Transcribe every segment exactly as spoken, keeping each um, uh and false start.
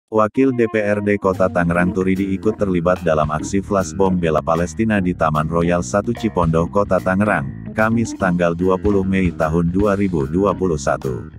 Wakil D P R D Kota Tangerang Turidi ikut terlibat dalam aksi flash bom bela Palestina di Taman Royal satu Cipondoh, Kota Tangerang, Kamis tanggal dua puluh Mei tahun dua ribu dua puluh satu.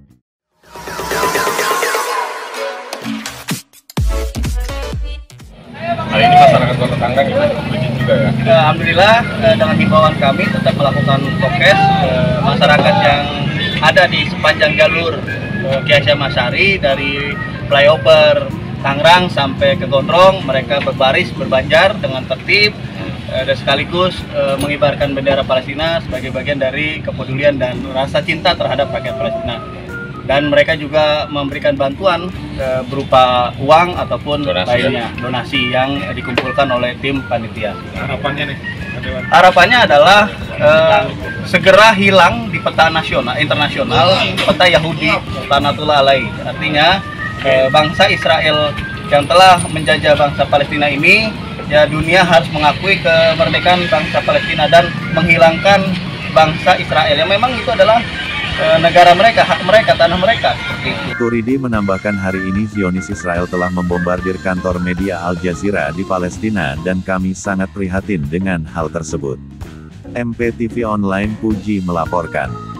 Hari ini masyarakat Kota Tangerang ikut berizin juga ya? Alhamdulillah dengan himbauan kami tetap melakukan prokes. Masyarakat yang ada di sepanjang jalur Kiai Hasyim Asy'ari dari flyover Tangerang sampai ke Gondrong, mereka berbaris berbanjar dengan tertib dan sekaligus mengibarkan bendera Palestina sebagai bagian dari kepedulian dan rasa cinta terhadap rakyat Palestina. Dan mereka juga memberikan bantuan e, berupa uang ataupun donasi, lainnya, donasi yang dikumpulkan oleh tim panitia. Harapannya nih? Harapannya adalah e, segera hilang di peta nasional, internasional, peta Yahudi, Lanatullah Alaih. Artinya e, bangsa Israel yang telah menjajah bangsa Palestina ini, ya dunia harus mengakui kemerdekaan bangsa Palestina dan menghilangkan bangsa Israel yang memang itu adalah negara mereka, hak mereka, tanah mereka. Turidi menambahkan hari ini Zionis Israel telah membombardir kantor media Al Jazeera di Palestina dan kami sangat prihatin dengan hal tersebut. M P T V Online Puji melaporkan.